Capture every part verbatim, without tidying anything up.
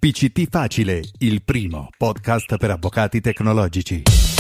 P C T Facile, il primo podcast per avvocati tecnologici.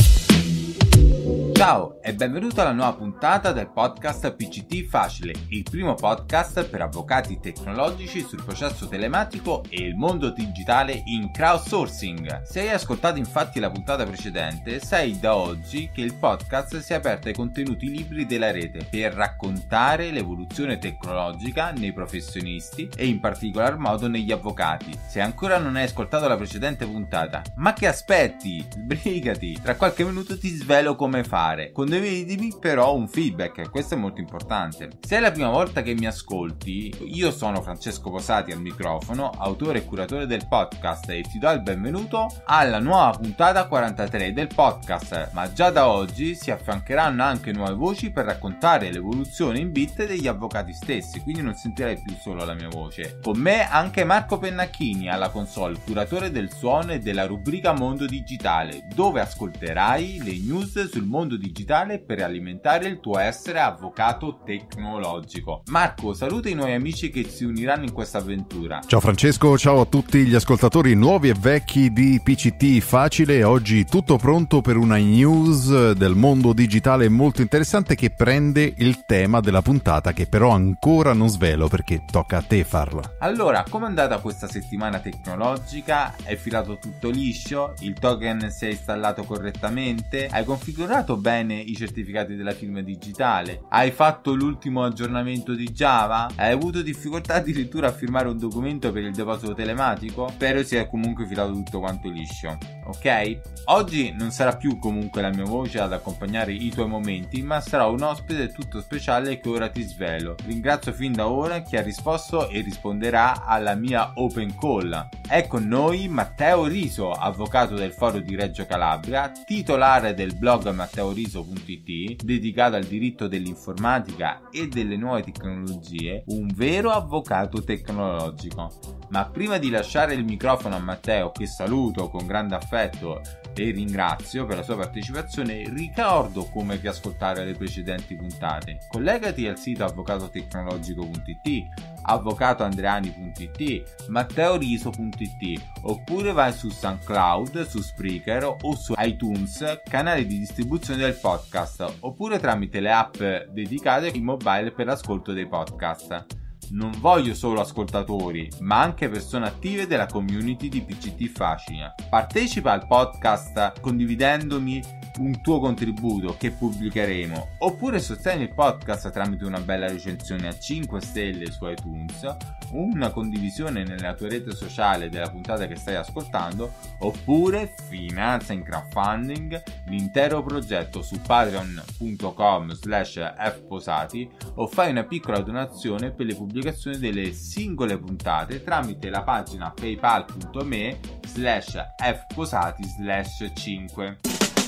Ciao e benvenuto alla nuova puntata del podcast P C T Facile, il primo podcast per avvocati tecnologici sul processo telematico e il mondo digitale in crowdsourcing. Se hai ascoltato infatti la puntata precedente, sai da oggi che il podcast si è aperto ai contenuti liberi della rete per raccontare l'evoluzione tecnologica nei professionisti e in particolar modo negli avvocati. Se ancora non hai ascoltato la precedente puntata, ma che aspetti? Sbrigati! Tra qualche minuto ti svelo come fare. Condividimi però un feedback, questo è molto importante. Se è la prima volta che mi ascolti, io sono Francesco Posati al microfono, autore e curatore del podcast, e ti do il benvenuto alla nuova puntata quarantatré del podcast. Ma già da oggi si affiancheranno anche nuove voci per raccontare l'evoluzione in bit degli avvocati stessi, quindi non sentirai più solo la mia voce. Con me anche Marco Pennacchini alla console, curatore del suono e della rubrica Mondo Digitale, dove ascolterai le news sul mondo digitale per alimentare il tuo essere avvocato tecnologico. Marco, saluta i nuovi amici che si uniranno in questa avventura. Ciao Francesco, ciao a tutti gli ascoltatori nuovi e vecchi di P C T Facile. Oggi tutto pronto per una news del mondo digitale molto interessante che prende il tema della puntata, che però ancora non svelo perché tocca a te farlo. Allora, com'è andata questa settimana tecnologica? Hai filato tutto liscio? Il token si è installato correttamente? Hai configurato bene i certificati della firma digitale? Hai fatto l'ultimo aggiornamento di Java? Hai avuto difficoltà addirittura a firmare un documento per il deposito telematico? Spero sia comunque filato tutto quanto liscio, ok? Oggi non sarà più comunque la mia voce ad accompagnare i tuoi momenti, ma sarà un ospite tutto speciale che ora ti svelo. Ringrazio fin da ora chi ha risposto e risponderà alla mia open call. È con noi Matteo Riso, avvocato del Foro di Reggio Calabria, titolare del blog matteo riso punto it, dedicato al diritto dell'informatica e delle nuove tecnologie, un vero avvocato tecnologico. Ma prima di lasciare il microfono a Matteo, che saluto con grande affetto e ringrazio per la sua partecipazione, ricordo come che ascoltare le precedenti puntate. Collegati al sito avvocato tecnologico punto it, avvocato andreani punto it, matteo riso punto it, oppure vai su SoundCloud, su Spreaker o su iTunes, canali di distribuzione del podcast, oppure tramite le app dedicate in mobile per l'ascolto dei podcast. Non voglio solo ascoltatori, ma anche persone attive della community di P C T Facile. Partecipa al podcast condividendomi un tuo contributo che pubblicheremo, oppure sostieni il podcast tramite una bella recensione a cinque stelle su iTunes, una condivisione nella tua rete sociale della puntata che stai ascoltando, oppure finanzia in crowdfunding l'intero progetto su patreon punto com slash fposati o fai una piccola donazione per le pubblicazioni delle singole puntate tramite la pagina paypal punto me slash fposati slash cinque.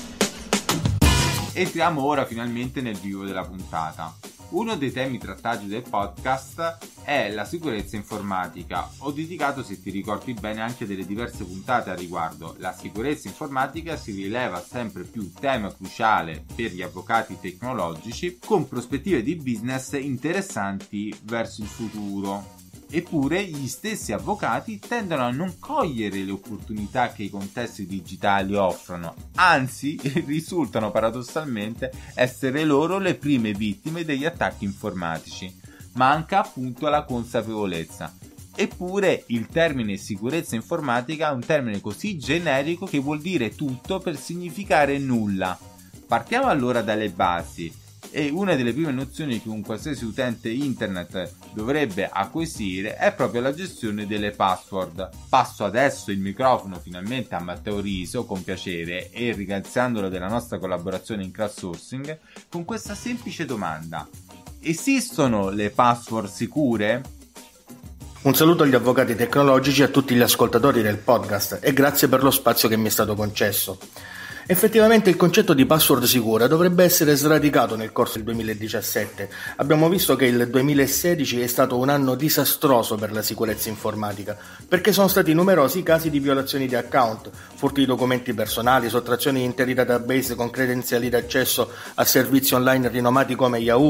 Entriamo ora finalmente nel vivo della puntata. Uno dei temi trattati del podcast è la sicurezza informatica. Ho dedicato, se ti ricordi bene, anche delle diverse puntate a riguardo. La sicurezza informatica si rileva sempre più tema cruciale per gli avvocati tecnologici, con prospettive di business interessanti verso il futuro. Eppure gli stessi avvocati tendono a non cogliere le opportunità che i contesti digitali offrono, anzi risultano paradossalmente essere loro le prime vittime degli attacchi informatici. Manca appunto la consapevolezza. Eppure il termine sicurezza informatica è un termine così generico che vuol dire tutto per significare nulla. Partiamo allora dalle basi. E una delle prime nozioni che un qualsiasi utente internet dovrebbe acquisire è proprio la gestione delle password. Passo adesso il microfono finalmente a Matteo Riso con piacere e ringraziandolo della nostra collaborazione in crowdsourcing con questa semplice domanda: esistono le password sicure? Un saluto agli avvocati tecnologici e a tutti gli ascoltatori del podcast e grazie per lo spazio che mi è stato concesso. Effettivamente il concetto di password sicura dovrebbe essere sradicato nel corso del duemiladiciassette. Abbiamo visto che il duemilasedici è stato un anno disastroso per la sicurezza informatica, perché sono stati numerosi casi di violazioni di account, furti di documenti personali, sottrazioni di interi database con credenziali d'accesso a servizi online rinomati come Yahoo,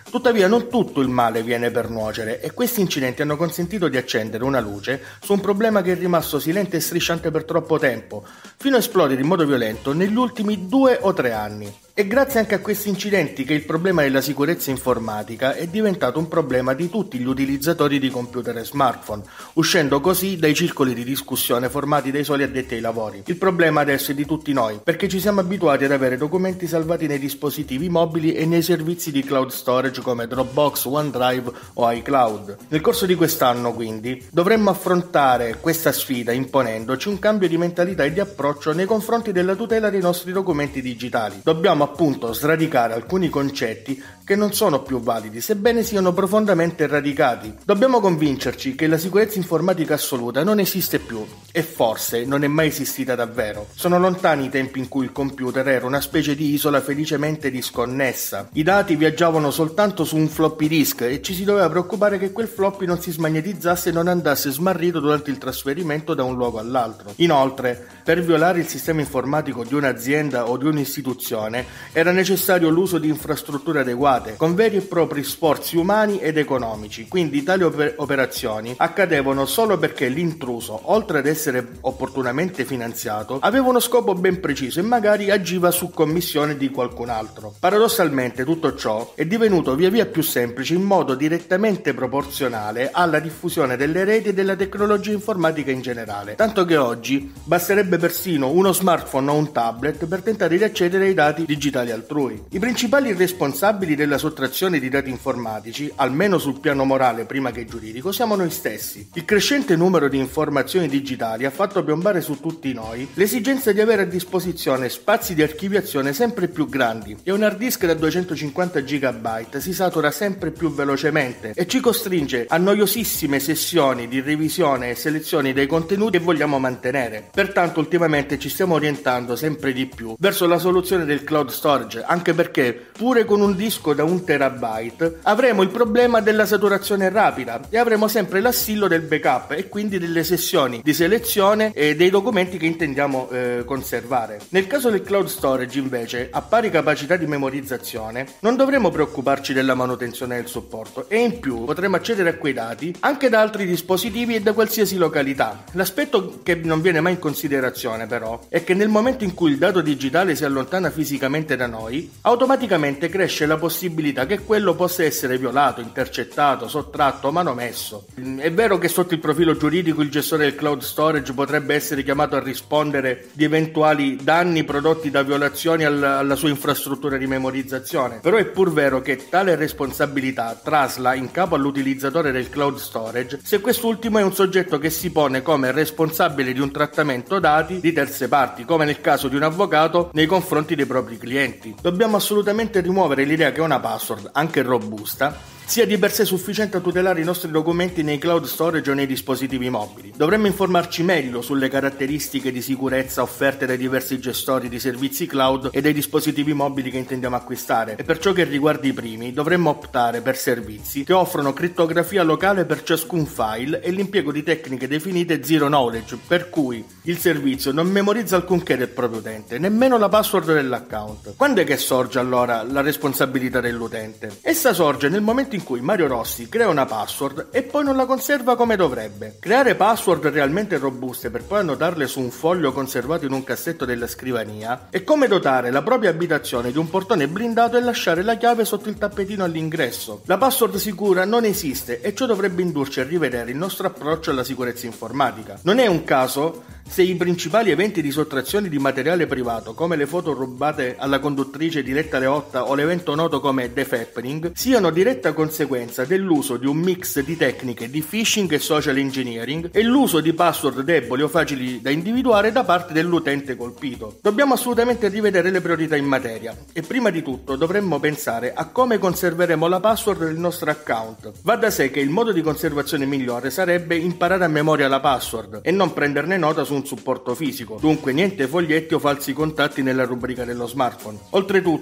Tuttavia non tutto il male viene per nuocere e questi incidenti hanno consentito di accendere una luce su un problema che è rimasto silente e strisciante per troppo tempo, fino a esplodere in modo violento negli ultimi due o tre anni. È grazie anche a questi incidenti che il problema della sicurezza informatica è diventato un problema di tutti gli utilizzatori di computer e smartphone, uscendo così dai circoli di discussione formati dai soli addetti ai lavori. Il problema adesso è di tutti noi, perché ci siamo abituati ad avere documenti salvati nei dispositivi mobili e nei servizi di cloud storage come Dropbox, OneDrive o iCloud. Nel corso di quest'anno, quindi, dovremmo affrontare questa sfida imponendoci un cambio di mentalità e di approccio nei confronti della tutela dei nostri documenti digitali. Dobbiamo appunto sradicare alcuni concetti che non sono più validi, sebbene siano profondamente radicati. Dobbiamo convincerci che la sicurezza informatica assoluta non esiste più e forse non è mai esistita davvero. Sono lontani i tempi in cui il computer era una specie di isola felicemente disconnessa. I dati viaggiavano soltanto su un floppy disk e ci si doveva preoccupare che quel floppy non si smagnetizzasse e non andasse smarrito durante il trasferimento da un luogo all'altro. Inoltre, per violare il sistema informatico di un'azienda o di un'istituzione era necessario l'uso di infrastrutture adeguate, con veri e propri sforzi umani ed economici, quindi tali oper- operazioni accadevano solo perché l'intruso, oltre ad essere opportunamente finanziato, aveva uno scopo ben preciso e magari agiva su commissione di qualcun altro. Paradossalmente tutto ciò è divenuto via via più semplice in modo direttamente proporzionale alla diffusione delle reti e della tecnologia informatica in generale, tanto che oggi basterebbe persino uno smartphone o un tablet per tentare di accedere ai dati digitali altrui. I principali responsabili della sottrazione di dati informatici, almeno sul piano morale prima che giuridico, siamo noi stessi. Il crescente numero di informazioni digitali ha fatto piombare su tutti noi l'esigenza di avere a disposizione spazi di archiviazione sempre più grandi e un hard disk da duecentocinquanta giga si satura sempre più velocemente e ci costringe a noiosissime sessioni di revisione e selezione dei contenuti che vogliamo mantenere. Pertanto ultimamente ci stiamo orientando sempre di più verso la soluzione del cloud storage, anche perché pure con un disco da un terabyte avremo il problema della saturazione rapida e avremo sempre l'assillo del backup e quindi delle sessioni di selezione e dei documenti che intendiamo eh, conservare. Nel caso del cloud storage invece, a pari capacità di memorizzazione, non dovremo preoccuparci della manutenzione e del supporto e in più potremo accedere a quei dati anche da altri dispositivi e da qualsiasi località. L'aspetto che non viene mai in considerazione però è che nel momento in cui il dato digitale si allontana fisicamente da noi, automaticamente cresce la possibilità che quello possa essere violato, intercettato, sottratto o manomesso. È vero che sotto il profilo giuridico il gestore del cloud storage potrebbe essere chiamato a rispondere di eventuali danni prodotti da violazioni alla, alla sua infrastruttura di memorizzazione, però è pur vero che tale responsabilità trasla in capo all'utilizzatore del cloud storage se quest'ultimo è un soggetto che si pone come responsabile di un trattamento dati di terze parti, come nel caso di un avvocato nei confronti dei propri clienti. Dobbiamo assolutamente rimuovere l'idea che una password, anche robusta, sia di per sé sufficiente a tutelare i nostri documenti nei cloud storage o nei dispositivi mobili. Dovremmo informarci meglio sulle caratteristiche di sicurezza offerte dai diversi gestori di servizi cloud e dei dispositivi mobili che intendiamo acquistare, e per ciò che riguarda i primi dovremmo optare per servizi che offrono crittografia locale per ciascun file e l'impiego di tecniche definite zero knowledge, per cui il servizio non memorizza alcunché del proprio utente, nemmeno la password dell'account. Quando è che sorge allora la responsabilità dell'utente? Essa sorge nel momento in cui Mario Rossi crea una password e poi non la conserva come dovrebbe. Creare password realmente robuste per poi annotarle su un foglio conservato in un cassetto della scrivania è come dotare la propria abitazione di un portone blindato e lasciare la chiave sotto il tappetino all'ingresso. La password sicura non esiste e ciò dovrebbe indurci a rivedere il nostro approccio alla sicurezza informatica. Non è un caso se i principali eventi di sottrazione di materiale privato, come le foto rubate alla conduttrice Diletta Leotta o l'evento noto come The Fappening, siano diretta conseguenza dell'uso di un mix di tecniche di phishing e social engineering e l'uso di password deboli o facili da individuare da parte dell'utente colpito. Dobbiamo assolutamente rivedere le priorità in materia e prima di tutto dovremmo pensare a come conserveremo la password del nostro account. Va da sé che il modo di conservazione migliore sarebbe imparare a memoria la password e non prenderne nota su un supporto fisico, dunque niente foglietti o falsi contatti nella rubrica dello smartphone. Oltretutto,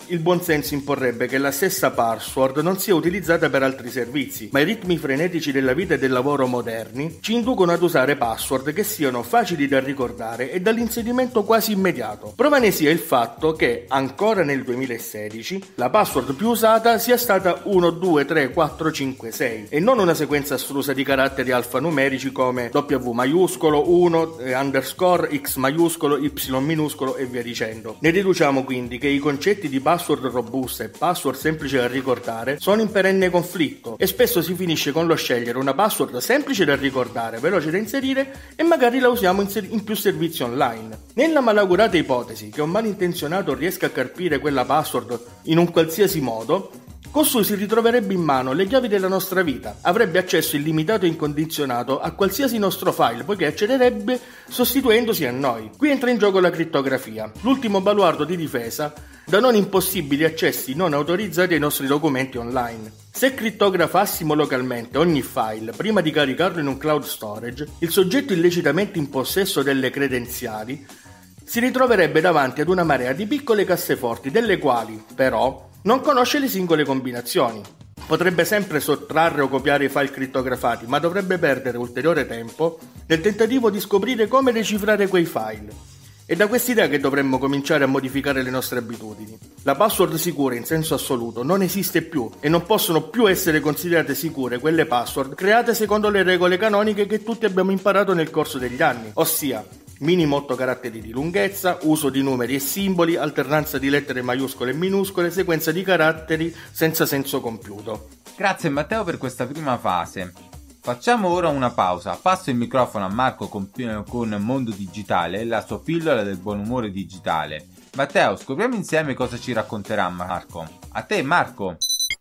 il buonsenso imporrebbe che la stessa password non sia utilizzata per altri servizi, ma i ritmi frenetici della vita e del lavoro moderni ci inducono ad usare password che siano facili da ricordare e dall'inserimento quasi immediato. Prova ne sia il fatto che, ancora nel duemilasedici, la password più usata sia stata uno, due, tre, quattro, cinque, sei e non una sequenza astrusa di caratteri alfanumerici come W maiuscolo, uno, eh, underscore, X maiuscolo, Y minuscolo e via dicendo. Ne deduciamo quindi che i concetti di password robusta e password semplice da ricordare sono in perenne conflitto e spesso si finisce con lo scegliere una password semplice da ricordare, veloce da inserire e magari la usiamo in, ser- in più servizi online. Nella malaugurata ipotesi che un malintenzionato riesca a carpire quella password in un qualsiasi modo, costui si ritroverebbe in mano le chiavi della nostra vita, avrebbe accesso illimitato e incondizionato a qualsiasi nostro file, poiché accederebbe sostituendosi a noi. Qui entra in gioco la crittografia, l'ultimo baluardo di difesa da non impossibili accessi non autorizzati ai nostri documenti online. Se crittografassimo localmente ogni file prima di caricarlo in un cloud storage, il soggetto illecitamente in possesso delle credenziali si ritroverebbe davanti ad una marea di piccole casseforti, delle quali, però, non conosce le singole combinazioni. Potrebbe sempre sottrarre o copiare i file crittografati, ma dovrebbe perdere ulteriore tempo nel tentativo di scoprire come decifrare quei file. È da quest'idea che dovremmo cominciare a modificare le nostre abitudini. La password sicura in senso assoluto non esiste più e non possono più essere considerate sicure quelle password create secondo le regole canoniche che tutti abbiamo imparato nel corso degli anni, ossia minimo otto caratteri di lunghezza, uso di numeri e simboli, alternanza di lettere maiuscole e minuscole, sequenza di caratteri senza senso compiuto. Grazie Matteo per questa prima fase. Facciamo ora una pausa. Passo il microfono a Marco con, con Mondo Digitale, la sua pillola del buon umore digitale. Matteo, scopriamo insieme cosa ci racconterà Marco. A te Marco!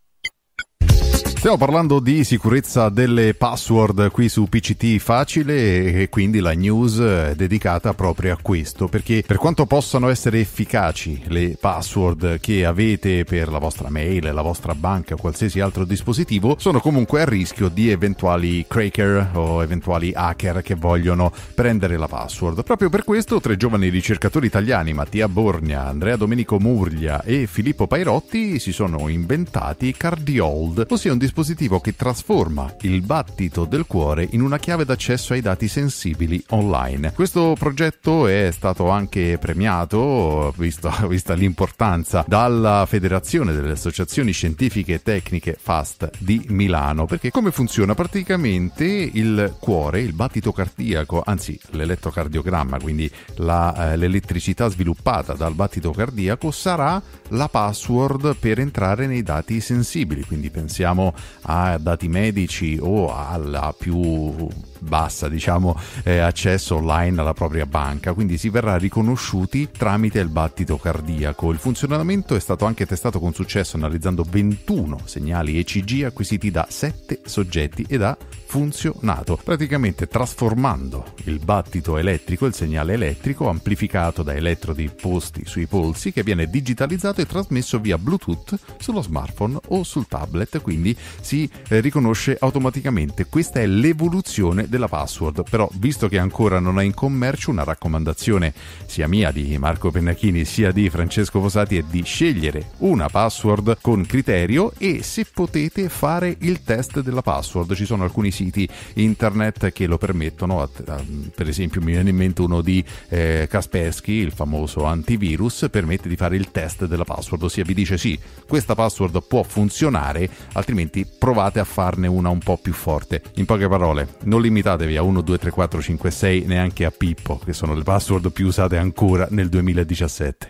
Stiamo parlando di sicurezza delle password qui su P C T Facile e quindi la news è dedicata proprio a questo, perché per quanto possano essere efficaci le password che avete per la vostra mail, la vostra banca o qualsiasi altro dispositivo, sono comunque a rischio di eventuali cracker o eventuali hacker che vogliono prendere la password. Proprio per questo tre giovani ricercatori italiani, Mattia Borgna, Andrea Domenico Murglia e Filippo Pairotti, si sono inventati Cardiold, ossia un dispositivo dispositivo che trasforma il battito del cuore in una chiave d'accesso ai dati sensibili online. Questo progetto è stato anche premiato, visto, vista l'importanza, dalla Federazione delle Associazioni Scientifiche e Tecniche FAST di Milano, perché come funziona? Praticamente il cuore, il battito cardiaco, anzi l'elettrocardiogramma, quindi la, eh, l'elettricità sviluppata dal battito cardiaco sarà la password per entrare nei dati sensibili, quindi pensiamo a dati medici o alla più bassa, diciamo, eh, accesso online alla propria banca, quindi si verrà riconosciuti tramite il battito cardiaco. Il funzionamento è stato anche testato con successo analizzando ventuno segnali E C G acquisiti da sette soggetti ed ha funzionato, praticamente trasformando il battito elettrico, il segnale elettrico amplificato da elettrodi posti sui polsi, che viene digitalizzato e trasmesso via Bluetooth sullo smartphone o sul tablet, quindi si eh, riconosce automaticamente. Questa è l'evoluzione della password, però visto che ancora non è in commercio, una raccomandazione sia mia, di Marco Pennacchini, sia di Francesco Fosati è di scegliere una password con criterio e, se potete, fare il test della password. Ci sono alcuni siti internet che lo permettono, per esempio mi viene in mente uno di eh, Kaspersky, il famoso antivirus, permette di fare il test della password, ossia vi dice sì, questa password può funzionare, altrimenti provate a farne una un po' più forte. In poche parole, non limitatevi a uno, due, tre, quattro, cinque, sei, neanche a Pippo, che sono le password più usate ancora nel duemiladiciassette.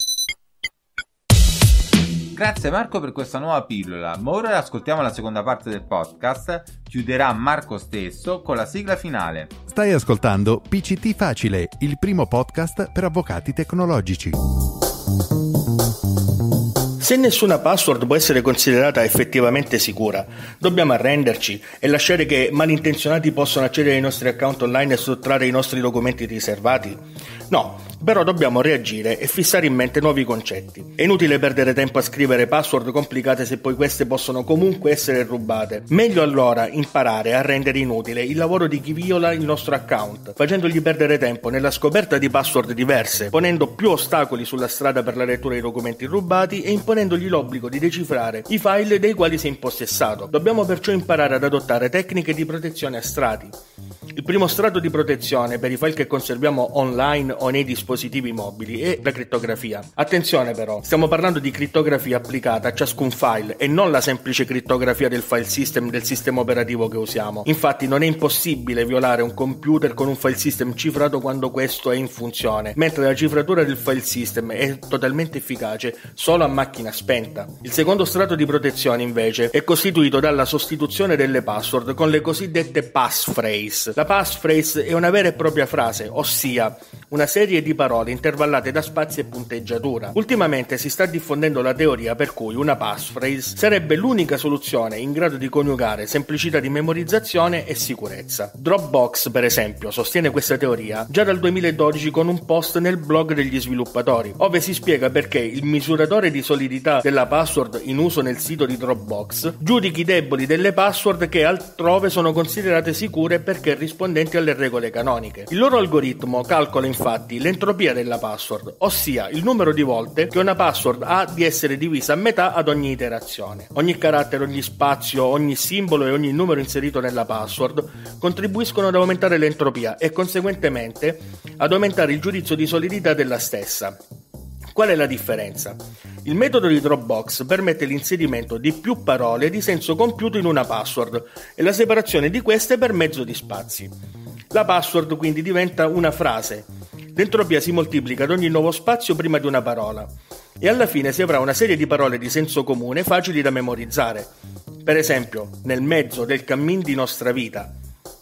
Grazie Marco per questa nuova pillola, ma ora ascoltiamo la seconda parte del podcast. Chiuderà Marco stesso con la sigla finale. Stai ascoltando P C T Facile, il primo podcast per avvocati tecnologici. Se nessuna password può essere considerata effettivamente sicura, dobbiamo arrenderci e lasciare che malintenzionati possano accedere ai nostri account online e sottrarre i nostri documenti riservati? No, però dobbiamo reagire e fissare in mente nuovi concetti. È inutile perdere tempo a scrivere password complicate se poi queste possono comunque essere rubate. Meglio allora imparare a rendere inutile il lavoro di chi viola il nostro account, facendogli perdere tempo nella scoperta di password diverse, ponendo più ostacoli sulla strada per la lettura dei documenti rubati e imponendogli l'obbligo di decifrare i file dei quali si è impossessato. Dobbiamo perciò imparare ad adottare tecniche di protezione a strati. Il primo strato di protezione per i file che conserviamo online o nei dispositivi mobili è la crittografia. Attenzione però, stiamo parlando di crittografia applicata a ciascun file e non la semplice crittografia del file system del sistema operativo che usiamo. Infatti non è impossibile violare un computer con un file system cifrato quando questo è in funzione, mentre la cifratura del file system è totalmente efficace solo a macchina spenta. Il secondo strato di protezione invece è costituito dalla sostituzione delle password con le cosiddette passphrase. La passphrase è una vera e propria frase, ossia una serie di parole intervallate da spazi e punteggiatura. Ultimamente si sta diffondendo la teoria per cui una passphrase sarebbe l'unica soluzione in grado di coniugare semplicità di memorizzazione e sicurezza. Dropbox, per esempio, sostiene questa teoria già dal duemiladodici con un post nel blog degli sviluppatori, ove si spiega perché il misuratore di solidità della password in uso nel sito di Dropbox giudichi i deboli delle password che altrove sono considerate sicure perché rispondenti alle regole canoniche. Il loro algoritmo calcola infatti l'entropia della password, ossia il numero di volte che una password ha di essere divisa a metà ad ogni iterazione. Ogni carattere, ogni spazio, ogni simbolo e ogni numero inserito nella password contribuiscono ad aumentare l'entropia e conseguentemente ad aumentare il giudizio di solidità della stessa. Qual è la differenza? Il metodo di Dropbox permette l'inserimento di più parole di senso compiuto in una password e la separazione di queste per mezzo di spazi. La password quindi diventa una frase. L'entropia si moltiplica ad ogni nuovo spazio prima di una parola e alla fine si avrà una serie di parole di senso comune facili da memorizzare. Per esempio, nel mezzo del cammin di nostra vita.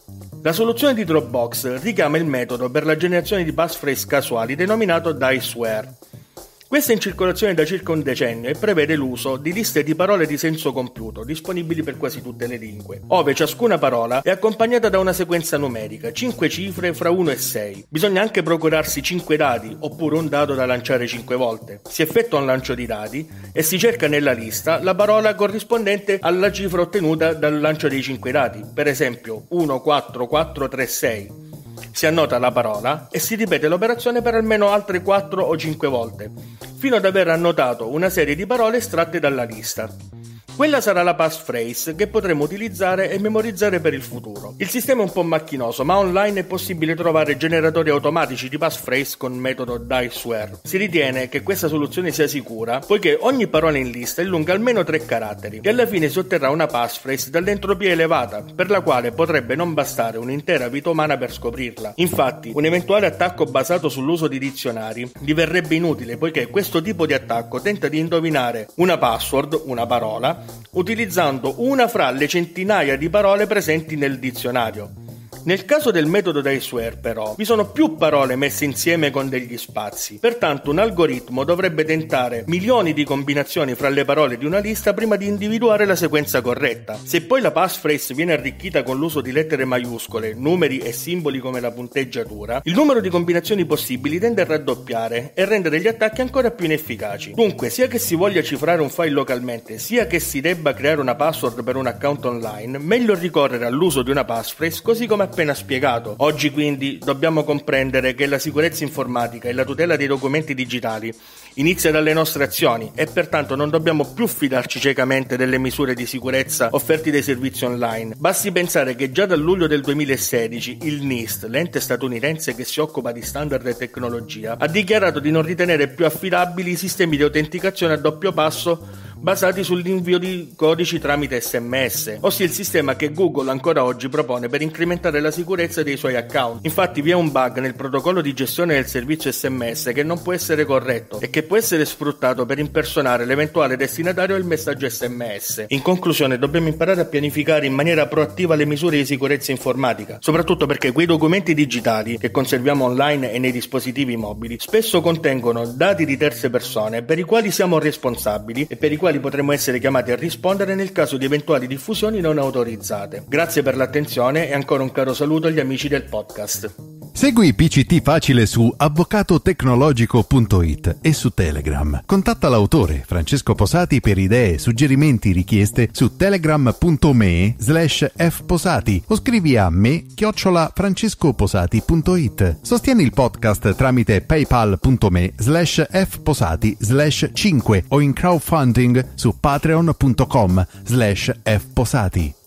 La soluzione di Dropbox richiama il metodo per la generazione di passphrase casuali denominato Diceware. Questa è in circolazione da circa un decennio e prevede l'uso di liste di parole di senso compiuto, disponibili per quasi tutte le lingue, ove ciascuna parola è accompagnata da una sequenza numerica, cinque cifre fra uno e sei. Bisogna anche procurarsi cinque dadi, oppure un dado da lanciare cinque volte. Si effettua un lancio di dadi e si cerca nella lista la parola corrispondente alla cifra ottenuta dal lancio dei cinque dadi, per esempio uno, quattro, quattro, tre, sei. Si annota la parola e si ripete l'operazione per almeno altre quattro o cinque volte, fino ad aver annotato una serie di parole estratte dalla lista. Quella sarà la passphrase che potremo utilizzare e memorizzare per il futuro. Il sistema è un po' macchinoso, ma online è possibile trovare generatori automatici di passphrase con metodo Diceware. Si ritiene che questa soluzione sia sicura, poiché ogni parola in lista è lunga almeno tre caratteri, e alla fine si otterrà una passphrase dall'entropia elevata, per la quale potrebbe non bastare un'intera vita umana per scoprirla. Infatti, un eventuale attacco basato sull'uso di dizionari diverrebbe inutile, poiché questo tipo di attacco tenta di indovinare una password, una parola, utilizzando una fra le centinaia di parole presenti nel dizionario. Nel caso del metodo Diceware, però, vi sono più parole messe insieme con degli spazi. Pertanto un algoritmo dovrebbe tentare milioni di combinazioni fra le parole di una lista prima di individuare la sequenza corretta. Se poi la passphrase viene arricchita con l'uso di lettere maiuscole, numeri e simboli come la punteggiatura, il numero di combinazioni possibili tende a raddoppiare e rendere gli attacchi ancora più inefficaci. Dunque, sia che si voglia cifrare un file localmente, sia che si debba creare una password per un account online, meglio ricorrere all'uso di una passphrase così come appena spiegato. Oggi quindi dobbiamo comprendere che la sicurezza informatica e la tutela dei documenti digitali inizia dalle nostre azioni e pertanto non dobbiamo più fidarci ciecamente delle misure di sicurezza offerte dai servizi online. Basti pensare che già dal luglio del duemilasedici il NIST, l'ente statunitense che si occupa di standard e tecnologia, ha dichiarato di non ritenere più affidabili i sistemi di autenticazione a doppio passo basati sull'invio di codici tramite S M S, ossia il sistema che Google ancora oggi propone per incrementare la sicurezza dei suoi account. Infatti vi è un bug nel protocollo di gestione del servizio S M S che non può essere corretto e che può essere sfruttato per impersonare l'eventuale destinatario del messaggio S M S. In conclusione, dobbiamo imparare a pianificare in maniera proattiva le misure di sicurezza informatica, soprattutto perché quei documenti digitali che conserviamo online e nei dispositivi mobili spesso contengono dati di terze persone per i quali siamo responsabili e per i quali potremmo essere chiamati a rispondere nel caso di eventuali diffusioni non autorizzate. Grazie per l'attenzione e ancora un caro saluto agli amici del podcast. Segui P C T Facile su avvocato tecnologico punto it e su Telegram. Contatta l'autore Francesco Posati per idee, suggerimenti, richieste su telegram.me slash fposati o scrivi a me chiocciola francescoposati punto it. Sostieni il podcast tramite paypal.me slash fposati slash cinque o in crowdfunding su patreon.com slash fposati.